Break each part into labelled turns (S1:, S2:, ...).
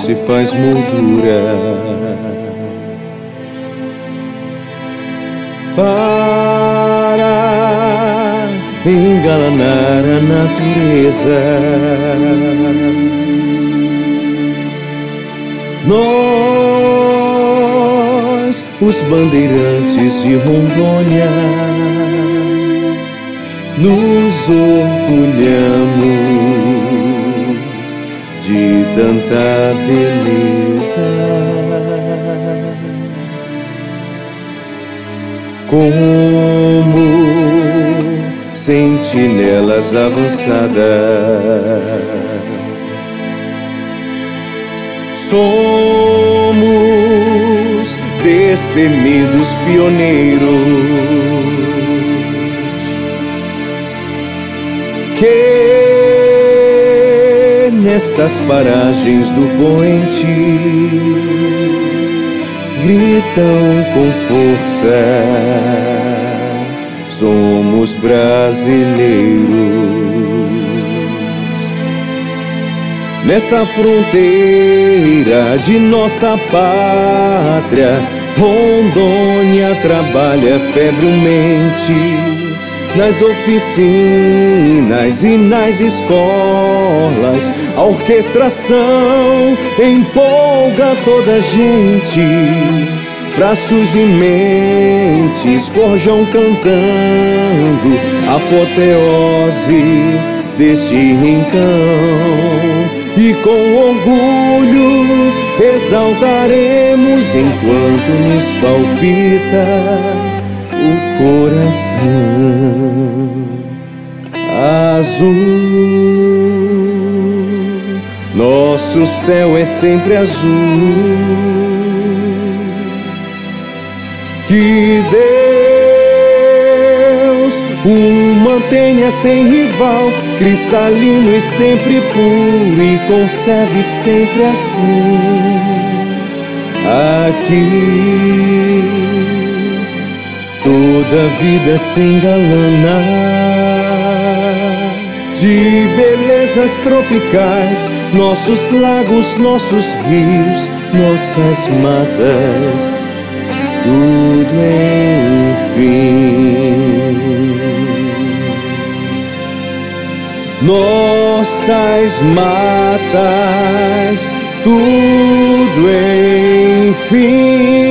S1: se faz moldura para engalanar a natureza. Nós, os bandeirantes de Rondônia, nos orgulhamos de tanta beleza. Como sentinelas avançadas, somos destemidos pioneiros que nestas paragens do poente gritam com força: somos brasileiros. Nesta fronteira de nossa pátria, Rondônia trabalha febrilmente nas oficinas e nas escolas. A orquestração empolga toda a gente, braços e mentes forjam cantando a apoteose deste rincão. E com orgulho exaltaremos enquanto nos palpita o coração azul. Nosso céu é sempre azul. Que Deus o mantenha sem rival, cristalino e sempre puro, e conserve sempre assim. Aqui toda vida se engalana de belezas tropicais, nossos lagos, nossos rios, nossas matas, tudo enfim. Nossas matas, tudo enfim.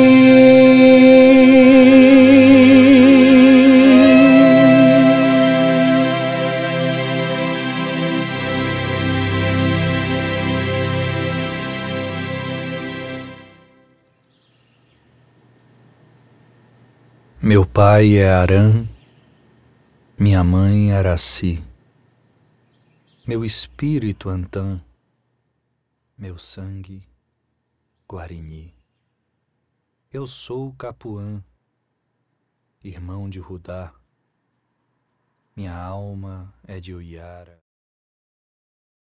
S2: Meu pai é Arã, minha mãe Araci, meu espírito Antã, meu sangue Guarini. Eu sou Capuã, irmão de Rudá, minha alma é de Uiara.